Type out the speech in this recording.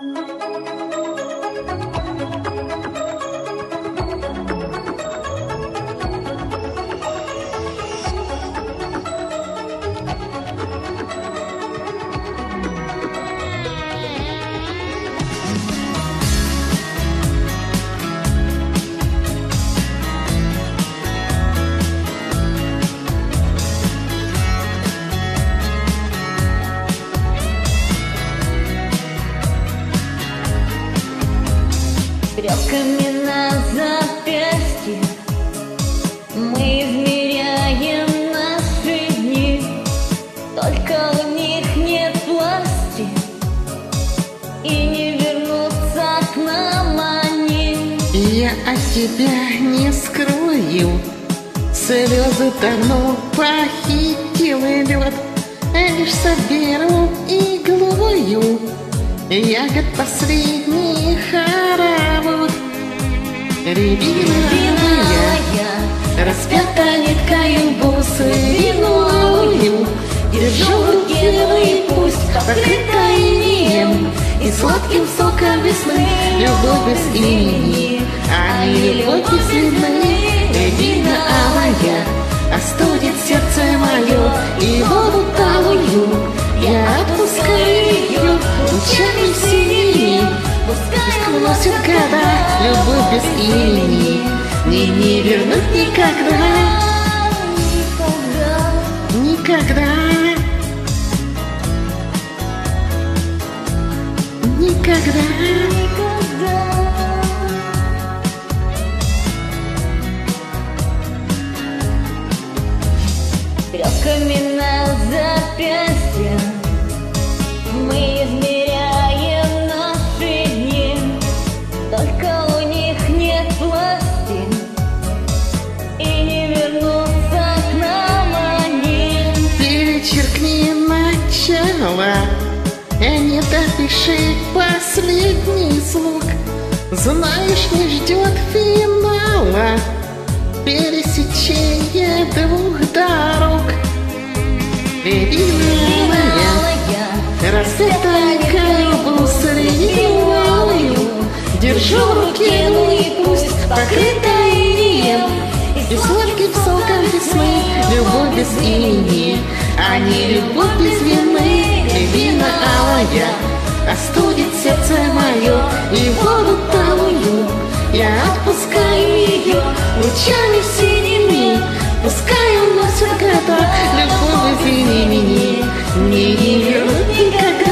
Стрелками на запястье мы измеряем наши дни, только у них нет власти, и не вернуться к нам они. Я от тебя не скрою, слезы давно похитил лед, лишь соберу иглою ягод последних хоровод. Рябиновая, распята ниткою бусы виновую, держу в руке, ну и пусть покрыта инеем и сладким соком весны. Любовь без имени, а не любовь без вины. Рябиновая остудит сердце мое и воду талую. Я отпускаю ее лучами синими, пускай уносит года. Любовь без имени мне не вернуть никогда. Никогда. Никогда. Стрелками на запястье мы измеряем наши дни, только у них нет власти, и не вернуться к нам они. Перечеркни начало, не допиши последний звук. Знаешь, не ждет финала пересечение двух дорог. Рябиновая, расцветайкою бусревую, держу в руке, ну и пусть покрыта инеем и сладким соком весны. Любовь без имени, а не любовь без вины. Рябиновая остудит сердце мое и воду талую. Я отпускаю ее лучами синими, пускай уносит года. Любовь без имени мне не вернуть никогда.